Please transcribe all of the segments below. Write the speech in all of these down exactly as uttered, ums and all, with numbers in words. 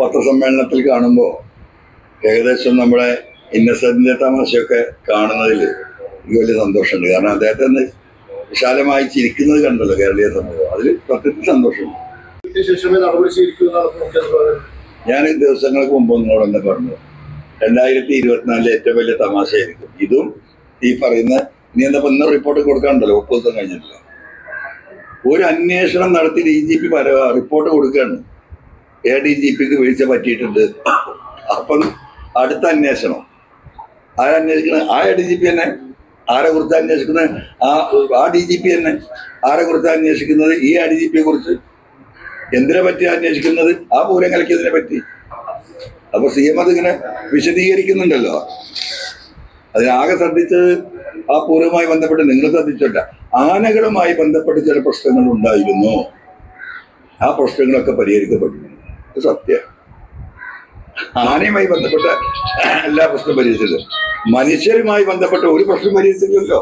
പത്രസമ്മേളനത്തിൽ കാണുമ്പോൾ ഏകദേശം നമ്മുടെ ഇന്നസെന്റിന്റെ തമാശയൊക്കെ കാണുന്നതിൽ എനിക്ക് വലിയ സന്തോഷമുണ്ട്. കാരണം അദ്ദേഹത്തെ ഒന്ന് വിശാലമായി ചിരിക്കുന്നത് കണ്ടല്ലോ കേരളീയ സമൂഹം, അതിൽ സത്യത്തിൽ സന്തോഷമുണ്ട്. ഞാൻ ഈ ദിവസങ്ങൾക്ക് മുമ്പ് നിങ്ങളോട് എന്താ പറഞ്ഞു, രണ്ടായിരത്തി ഇരുപത്തിനാലിലെ ഏറ്റവും വലിയ തമാശയായിരിക്കും ഇതും ഈ പറയുന്ന. ഇനി എന്താ ഇന്ന് റിപ്പോർട്ട് കൊടുക്കാനുണ്ടല്ലോ, മുപ്പത് ദിവസം കഴിഞ്ഞിട്ടില്ല. ഒരു അന്വേഷണം നടത്തി ഡി ജി പി പല റിപ്പോർട്ട് കൊടുക്കുകയാണ്, എ ഡി ജി പിക്ക് വീഴ്ച പറ്റിയിട്ടുണ്ട്. അപ്പം അടുത്ത അന്വേഷണം ആരന്വേഷിക്കുന്നത്? ആ എ ഡി ജി പി തന്നെ. ആരെ കുറിച്ച് അന്വേഷിക്കുന്നത്? ആ ആ ഡി ജി പി തന്നെ. ആരെ കുറിച്ച് അന്വേഷിക്കുന്നത്? ഈ എ ഡി ജി പിയെ കുറിച്ച്. എന്തിനെ പറ്റി അന്വേഷിക്കുന്നത്? ആ പൂരം കളിക്കുന്നതിനെ പറ്റി. അപ്പൊ സി എം അതിങ്ങനെ വിശദീകരിക്കുന്നുണ്ടല്ലോ. അതിനാകെ ശ്രദ്ധിച്ചത് ആ പൂരവുമായി ബന്ധപ്പെട്ട് നിങ്ങൾ ശ്രദ്ധിച്ചോട്ട, ആനകളുമായി ബന്ധപ്പെട്ട് ചില പ്രശ്നങ്ങൾ ഉണ്ടായിരുന്നു. ആ പ്രശ്നങ്ങളൊക്കെ പരിഹരിക്കപ്പെട്ടു. സത്യം. ആനയുമായി ബന്ധപ്പെട്ട എല്ലാ പ്രശ്നവും പരിഹരിച്ചല്ലോ. മനുഷ്യരുമായി ബന്ധപ്പെട്ട ഒരു പ്രശ്നം പരിഹരിച്ചില്ലല്ലോ.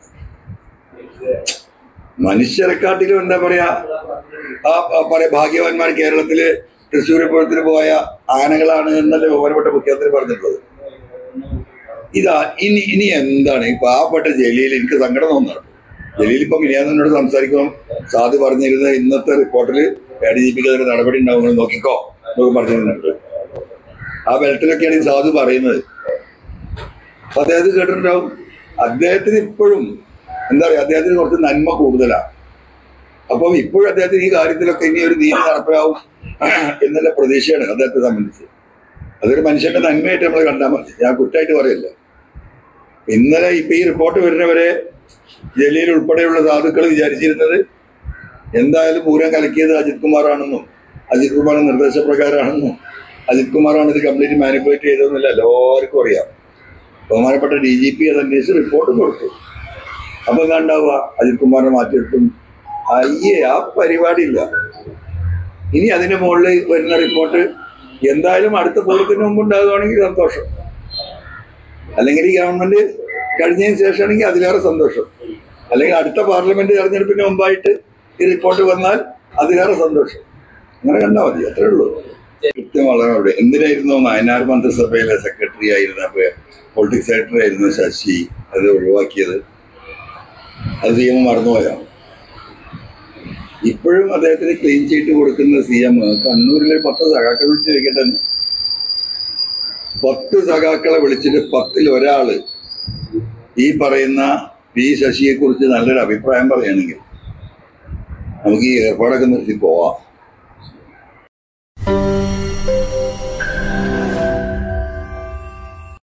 മനുഷ്യരെക്കാട്ടിലും എന്താ പറയാ, ആ പറയാ ഭാഗ്യവാന്മാർ കേരളത്തില് തൃശ്ശൂർ പൂരത്തിന് പോയ ആനകളാണ് എന്നല്ലേ ബഹുമാനപ്പെട്ട മുഖ്യമന്ത്രി പറഞ്ഞിട്ടുള്ളത്. ഇതാ ഇനി ഇനി എന്താണ് ഈ പാവപ്പെട്ട ജലീൽ? എനിക്ക് സങ്കടം തോന്നുന്നുണ്ട്. ജലീൽ ഇപ്പം മിനിയാന്നോട് സംസാരിക്കുമ്പോൾ സാധു പറഞ്ഞിരുന്നത് ഇന്നത്തെ റിപ്പോർട്ടിൽ എ ഡി ജി പിക്ക് അതിന് നടപടി ഉണ്ടാവുമെന്ന് നോക്കിക്കോ എന്നൊക്കെ പറഞ്ഞിരുന്നുണ്ട്. ആ ബെൽറ്റിലൊക്കെയാണ് ഈ സാധു പറയുന്നത്. അപ്പൊ അദ്ദേഹത്തിന് കേട്ടിട്ടുണ്ടാവും. അദ്ദേഹത്തിന് ഇപ്പോഴും എന്താ പറയുക, അദ്ദേഹത്തിന് കുറച്ച് നന്മ കൂടുതലാണ്. അപ്പം ഇപ്പോഴും അദ്ദേഹത്തിന് ഈ കാര്യത്തിലൊക്കെ ഇനി ഒരു നീതി നടപ്പിലാവും എന്നുള്ള പ്രതീക്ഷയാണ് അദ്ദേഹത്തെ സംബന്ധിച്ച്. അതൊരു മനുഷ്യന്റെ നന്മയായിട്ട് നമ്മൾ കണ്ടാൽ മതി. ഞാൻ കുറ്റമായിട്ട് പറയല്ല. ഇന്നലെ ഇപ്പൊ ഈ റിപ്പോർട്ട് വരുന്നവരെ ജലീൽ ഉൾപ്പെടെയുള്ള സാധുക്കൾ വിചാരിച്ചിരുന്നത് എന്തായാലും പൂരം കലക്കിയത് അജിത് കുമാറാണെന്നും അജിത് കുമാറിന്റെ നിർദ്ദേശപ്രകാരമാണെന്നും അജിത് കുമാറാണ് ഇത് കംപ്ലീറ്റ് മാനിപ്പുലേറ്റ് ചെയ്തതെന്നില്ല എല്ലാവർക്കും അറിയാം. ബഹുമാനപ്പെട്ട ഡി ജി പി അത് അന്വേഷിച്ച് റിപ്പോർട്ട് കൊടുത്തു. അപ്പൊ എന്താ ഉണ്ടാവുക? അജിത് കുമാറിനെ മാറ്റിയിട്ടും അയ്യേ ആ പരിപാടി ഇല്ല. ഇനി അതിന്റെ മുകളിൽ വരുന്ന റിപ്പോർട്ട് എന്തായാലും അടുത്ത പൂരത്തിന് മുമ്പ് ഉണ്ടാകുകയാണെങ്കിൽ സന്തോഷം, അല്ലെങ്കിൽ ഈ ഗവൺമെന്റ് കഴിഞ്ഞതിന് ശേഷമാണെങ്കിൽ അതിലേറെ സന്തോഷം, അല്ലെങ്കിൽ അടുത്ത പാർലമെന്റ് തെരഞ്ഞെടുപ്പിന് മുമ്പായിട്ട് ഈ റിപ്പോർട്ട് വന്നാൽ അതിലേറെ സന്തോഷം. അങ്ങനെ കണ്ടാൽ മതി, അത്രേ ഉള്ളൂ. കൃത്യം വളരെ അവിടെ എന്തിനായിരുന്നു നയനാർ മന്ത്രിസഭയിലെ സെക്രട്ടറി ആയിരുന്ന പൊളിറ്റിക്സ് സെക്രട്ടറി ആയിരുന്ന ശശി അത് ഒഴിവാക്കിയത്? അത് സി എം മറന്നുപോയാണ്. ഇപ്പോഴും അദ്ദേഹത്തിന് ക്ലീൻ ചീറ്റ് കൊടുക്കുന്ന സി എം കണ്ണൂരിലെ പത്ത് സഖാക്കളെ വിളിച്ചിരിക്കട്ടെ. പത്ത് സഖാക്കളെ വിളിച്ചിട്ട് പത്തിൽ ഒരാള് ഈ പറയുന്ന പി ശശിയെ കുറിച്ച് നല്ലൊരു അഭിപ്രായം പറയുകയാണെങ്കിൽ നമുക്ക് ഈ ഏർപ്പാടൊക്കെ നിർത്തി പോവാം.